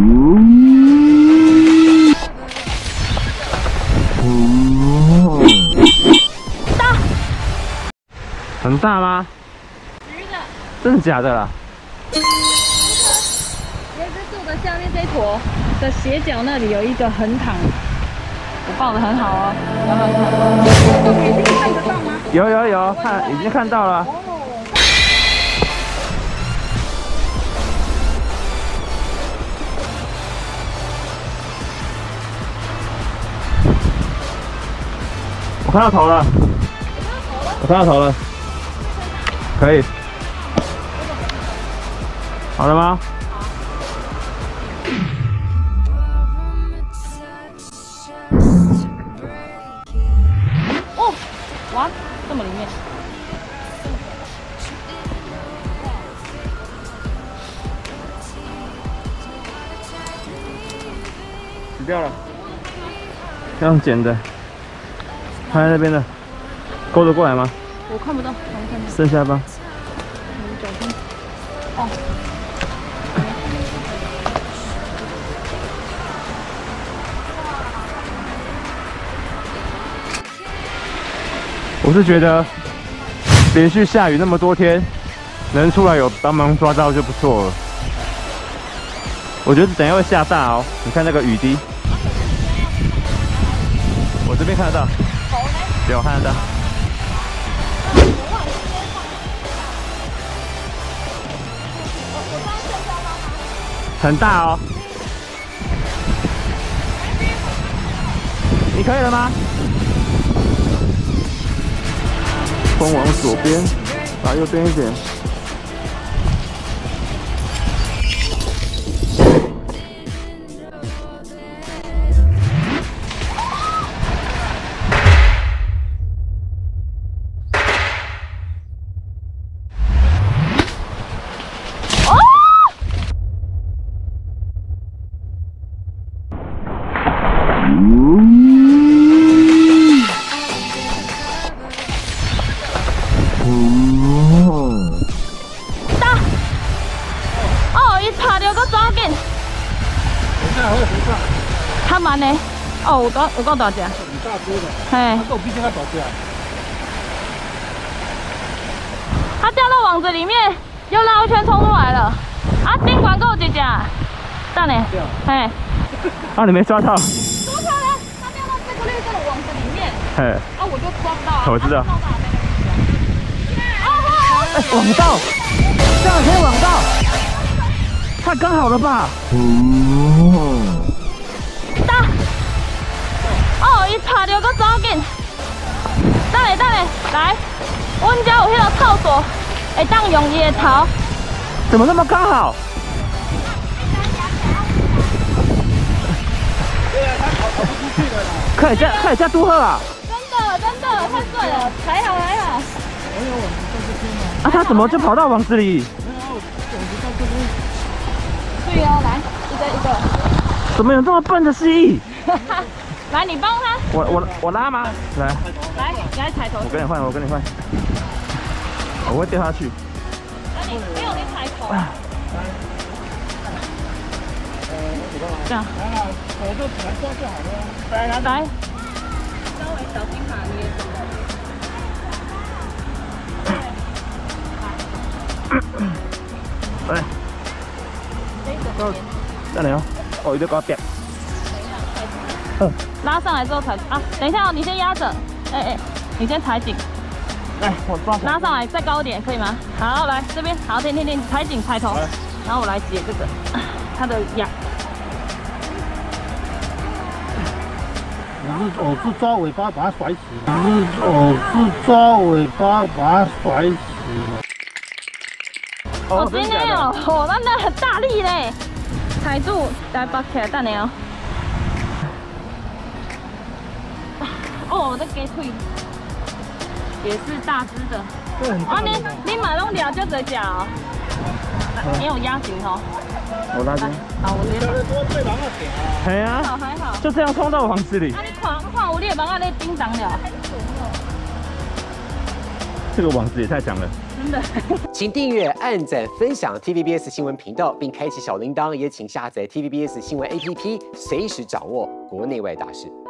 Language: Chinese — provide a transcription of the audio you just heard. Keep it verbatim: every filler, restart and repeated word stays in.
大， 很大吗？ 橘的。 真的假的啦？ 椰子树的下面这一坨的斜角那里有一个横躺，我抱得很好哦，要不要看？已经看得到吗？ 有有有，看已经看到了。我看到头了，我看到头了，可以。好了吗？ 哦，哇，这么里面。 死掉了。这样捡的，拍在那边的，勾得过来吗？ 我看不到，我看不到。 剩下吧。 我脚边。哦。 我是觉得连续下雨那么多天，能出来有帮忙抓到就不错了。我觉得等一下会下大哦，你看那个雨滴，我这边看得到，有看得到。很大哦，你可以了吗？风往左边，打右边一点。 较慢的，哦，有够有够大只， 很大只的， 嘿， 它跟我比起来大只啊。 它掉到网子里面，又绕一圈冲出来了。啊，宾馆够几只？蛋呢？嘿， 啊，你没抓到？ 多漂亮！它掉到这个绿色的网子里面， 嘿， 啊，我就抓不到啊。 我知道。 哎， 网到，这样可以网到，太刚好了吧？ 大，哦，伊拍着，搁走紧。等下等下，来，阮遮有迄个套索，会当用伊的头。 怎么那么刚好？ 对啊，它跑跑不出去了啦。 可以加，可以加杜赫啊！ 真的真的太帅了，还好还好。 没有网子在这边吗？ 啊，他怎么就跑到网子里？ 没有，网子在这边。 对哦，来一个一个。 怎么有这么笨的蜥蜴？ 来，你帮他。 我我我拉吗？来， 来，你来踩头。 我跟你换，我跟你换。我会掉下去。 那你没有你踩头。这样。 来了，我就来抓就好了。来来来。稍微小心把捏住。 来。 这个。 再来哦，哦，一个高点。 嗯。拉上来之后踩啊，等一下哦，你先压着。哎哎，你先踩紧。 来，我抓。 拉上来再高一点，可以吗？好，来这边，好，停停停，踩紧踩头，然后我来解这个它的压。 我是我是抓尾巴把它甩死，我是我是抓尾巴把它甩死。 哦，真的哦，哦，那那很大力嘞，踩住，来绑起来，等下哦。哦，这鸡腿也是大只的。 对，很啊，你你买弄了就这只哦。你有压紧哦。 我拉筋。 好，我直接。 多对狼啊点啊！ 哎呀， 还好还好。 就这样冲到网子里。 啊，你看看有你的网啊，你叮当了。 这个网子也太强了。 嗯。 真的。 请订阅、按赞、分享 T V B S 新闻频道，并开启小铃铛，也请下载 T V B S 新闻 A P P， 随时掌握国内外大事。